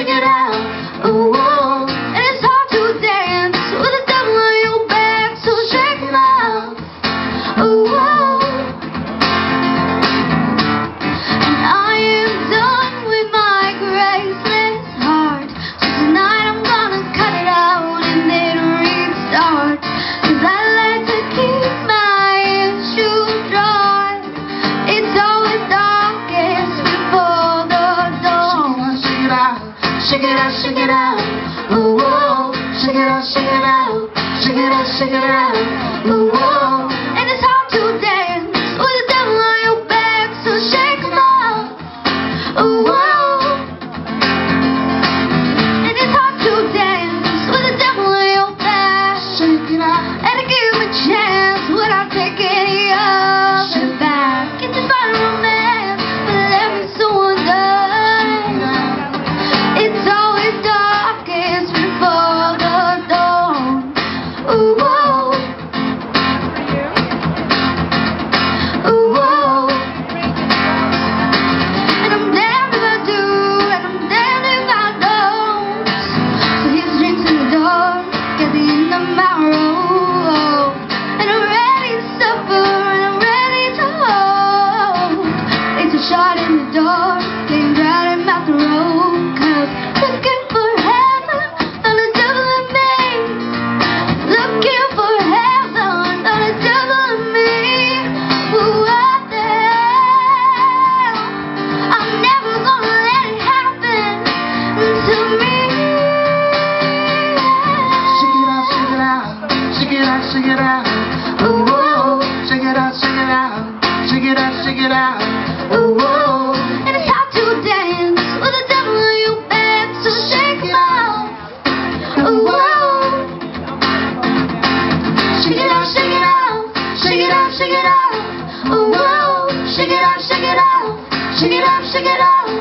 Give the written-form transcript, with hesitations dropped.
shake it out. Ooh, oh. And it's hard to dance with the devil on your back, so shake it out. Ooh, oh. And I am done with my graceless heart, so tonight I'm gonna cut it out and then restart. 'Cause I like to keep my issues dry. It's always darkest before the dawn. Shake it out, shake it out, shake it out. Ooh, oh. Shake it out, shake it out. Shake it out, shake it out. Ooh, oh. And it's hard to dance with the devil on your back, so shake it out. Ooh, oh. And it's hard to dance with the devil on your back. shake it out. And to give him a chance without taking your back. Get to find romance, but let me so undone. It's always darkest before the dawn. Ooh, oh. Ooh, oh. And I'm damned if I do, and I'm damned if I don't. So here's drinks in the door at the end of my road. And I'm ready to suffer, and I'm ready to hold. It's a shot in the door, came right in my throat. 'Cause looking for heaven, found the devil in me. Looking for heaven, found the devil in me. Ooh, what the hell? I'm never gonna let it happen to me. Shake it out, shake it out. Shake it out, shake it out. Ooh, oh. Shake it out, shake it out. Shake it out, shake it out. Ooh, oh. And it's hard to dance with the devil on your back, so shake it out. Ooh, oh. Shake it out, shake it out. Shake it out, shake it out. Ooh, oh. Shake it out, shake it out. Shake it out, shake it out.